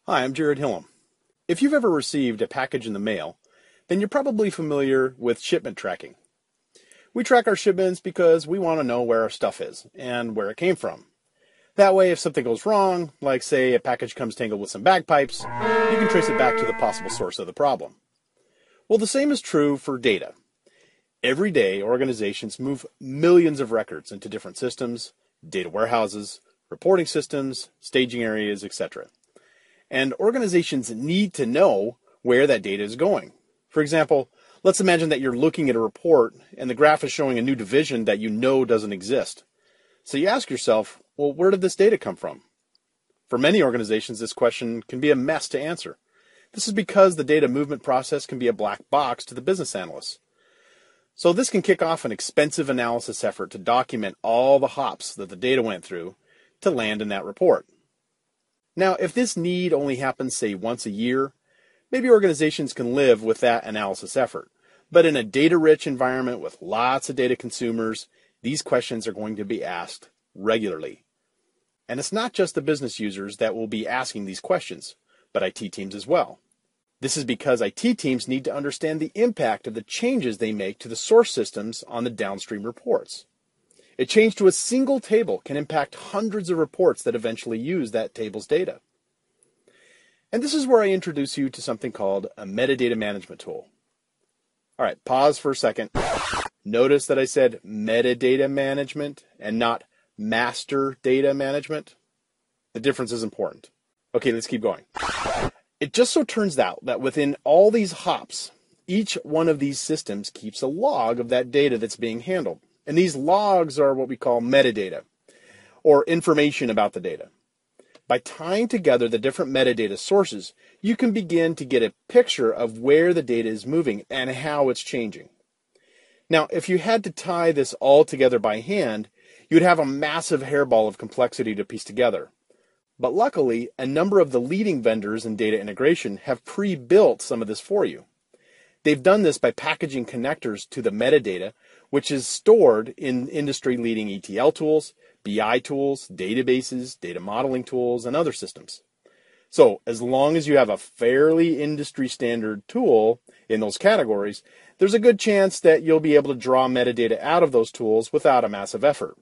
Hi, I'm Jared Hillam. If you've ever received a package in the mail, then you're probably familiar with shipment tracking. We track our shipments because we want to know where our stuff is and where it came from. That way, if something goes wrong, like say a package comes tangled with some bagpipes, you can trace it back to the possible source of the problem. Well, the same is true for data. Every day, organizations move millions of records into different systems, data warehouses, reporting systems, staging areas, etc. And organizations need to know where that data is going. For example, let's imagine that you're looking at a report and the graph is showing a new division that you know doesn't exist. So you ask yourself, well, where did this data come from? For many organizations, this question can be a mess to answer. This is because the data movement process can be a black box to the business analysts. So this can kick off an expensive analysis effort to document all the hops that the data went through to land in that report. Now, if this need only happens, say, once a year, maybe organizations can live with that analysis effort. But in a data-rich environment with lots of data consumers, these questions are going to be asked regularly. And it's not just the business users that will be asking these questions, but IT teams as well. This is because IT teams need to understand the impact of the changes they make to the source systems on the downstream reports. A change to a single table can impact hundreds of reports that eventually use that table's data. And this is where I introduce you to something called a metadata management tool. All right, pause for a second. Notice that I said metadata management and not master data management. The difference is important. Okay, let's keep going. It just so turns out that within all these hops, each one of these systems keeps a log of that data that's being handled. And these logs are what we call metadata, or information about the data. By tying together the different metadata sources, you can begin to get a picture of where the data is moving and how it's changing. Now, if you had to tie this all together by hand, you'd have a massive hairball of complexity to piece together. But luckily, a number of the leading vendors in data integration have pre-built some of this for you. They've done this by packaging connectors to the metadata, which is stored in industry-leading ETL tools, BI tools, databases, data modeling tools, and other systems. So as long as you have a fairly industry-standard tool in those categories, there's a good chance that you'll be able to draw metadata out of those tools without a massive effort.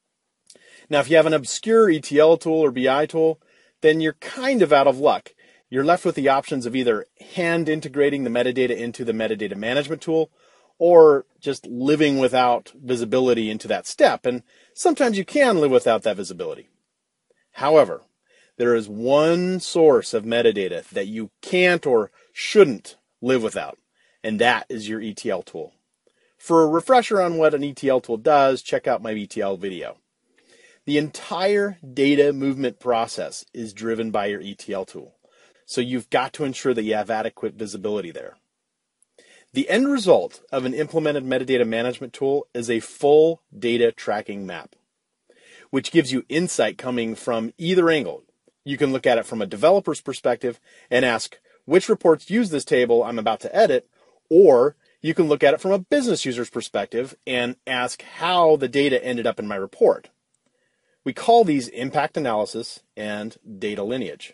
Now, if you have an obscure ETL tool or BI tool, then you're kind of out of luck. You're left with the options of either hand integrating the metadata into the metadata management tool or just living without visibility into that step. And sometimes you can live without that visibility. However, there is one source of metadata that you can't or shouldn't live without, and that is your ETL tool. For a refresher on what an ETL tool does, check out my ETL video. The entire data movement process is driven by your ETL tool. So you've got to ensure that you have adequate visibility there. The end result of an implemented metadata management tool is a full data tracking map, which gives you insight coming from either angle. You can look at it from a developer's perspective and ask which reports use this table I'm about to edit, or you can look at it from a business user's perspective and ask how the data ended up in my report. We call these impact analysis and data lineage.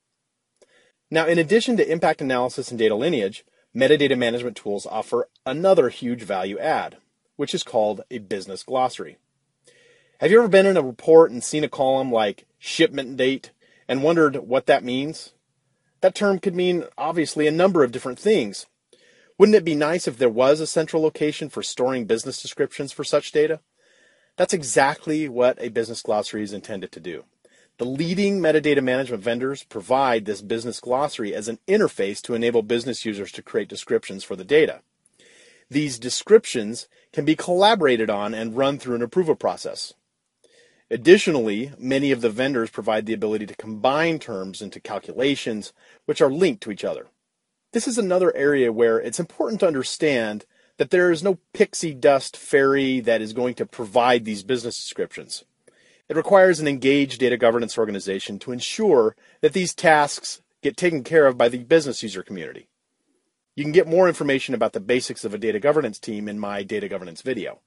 Now, in addition to impact analysis and data lineage, metadata management tools offer another huge value add, which is called a business glossary. Have you ever been in a report and seen a column like shipment date and wondered what that means? That term could mean, obviously, a number of different things. Wouldn't it be nice if there was a central location for storing business descriptions for such data? That's exactly what a business glossary is intended to do. The leading metadata management vendors provide this business glossary as an interface to enable business users to create descriptions for the data. These descriptions can be collaborated on and run through an approval process. Additionally, many of the vendors provide the ability to combine terms into calculations which are linked to each other. This is another area where it's important to understand that there is no pixie dust fairy that is going to provide these business descriptions. It requires an engaged data governance organization to ensure that these tasks get taken care of by the business user community. You can get more information about the basics of a data governance team in my data governance video.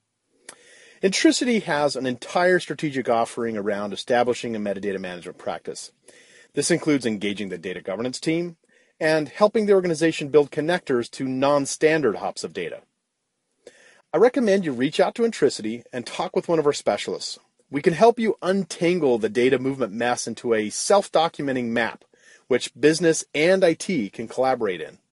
Intricity has an entire strategic offering around establishing a metadata management practice. This includes engaging the data governance team and helping the organization build connectors to non-standard hops of data. I recommend you reach out to Intricity and talk with one of our specialists. We can help you untangle the data movement mess into a self-documenting map, which business and IT can collaborate in.